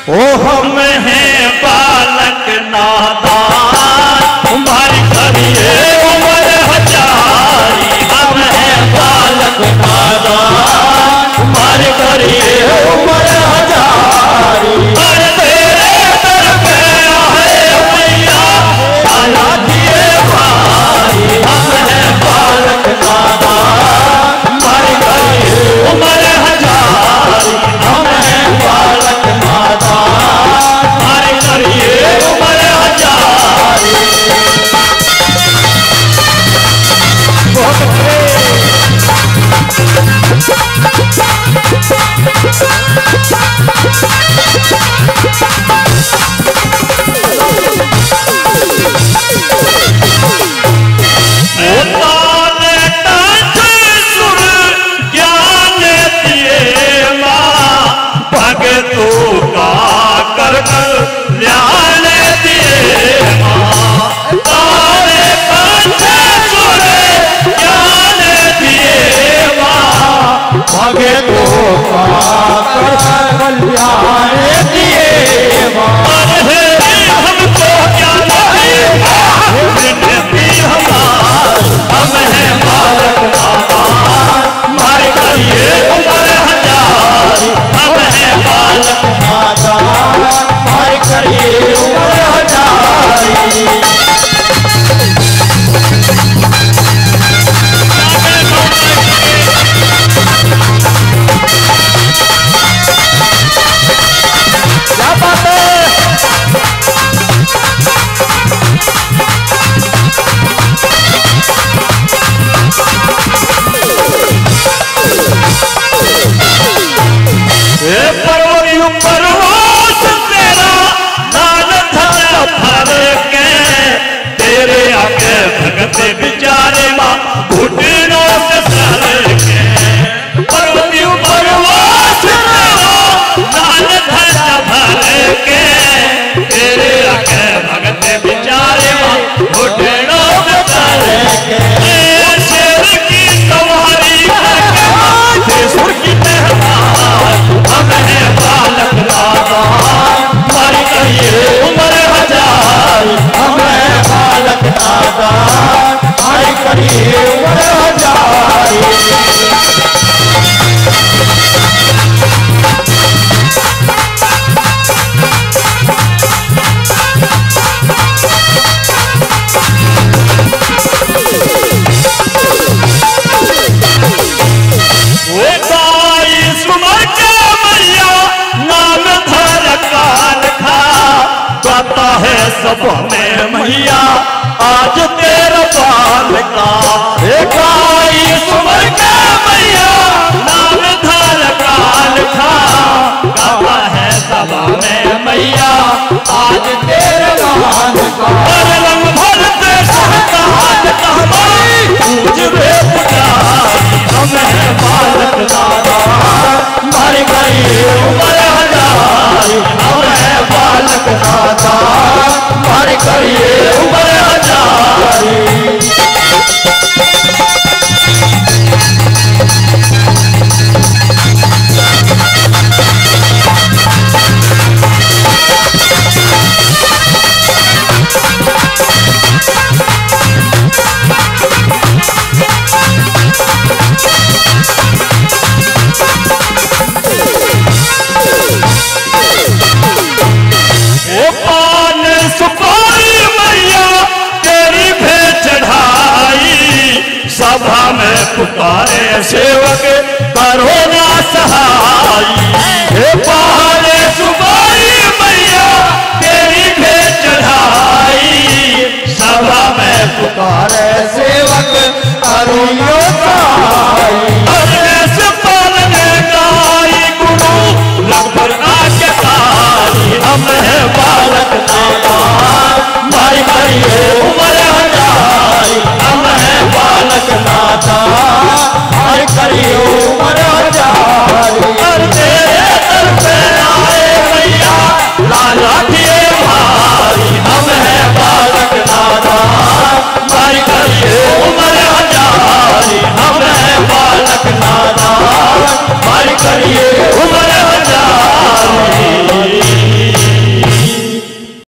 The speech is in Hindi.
ओ हम हैं बालक नादान, तुम्हारी करिए उम्र हजारी। हम हैं बालक नादान, तुम्हारी करिए उम्र हजारी। अरे तेरे तरफ आए मैया आला दिए भाई। हम हैं बालक नादान, तुम्हारी करिए उम्र हजारी। हम हैं बालक नादान, तुम्हारी करिए उम्र हजारी। बिचारे माँ घुटनों से सर के पर्वती उपरवास लाल धजा भर के तेरे आगे भगत बिचारे माँ घुटनों से सर के। शेर की सवारी सुर की मेहमान, हम हैं बालक नादान, तुम्हारी करिए उम्र हजारी। हम हैं बालक नादान, करिए उम्र हजारी। वो बाईस उम्र के मैया नाम धर काल खा, गाता है सब में मैया आज तेरा बाल का। बाईस उम्र का मैया नाम धर काल खा, गाता है सभा में मैया आज तेरे बाल का। रंग भरते सहता पूज रे पुजारी। हम हैं बालक नादान, तुम्हारी करिए उम्र हजारी। हम हैं बालक नादान, तुम्हारी करिए उम्र हजारी। सभा में पुकारे सेवक करो ना सहाई। हे पहाड़े सुबाई मैया तेरी भेंट चढ़ाई। सभा में पुकारे सेवक करो ना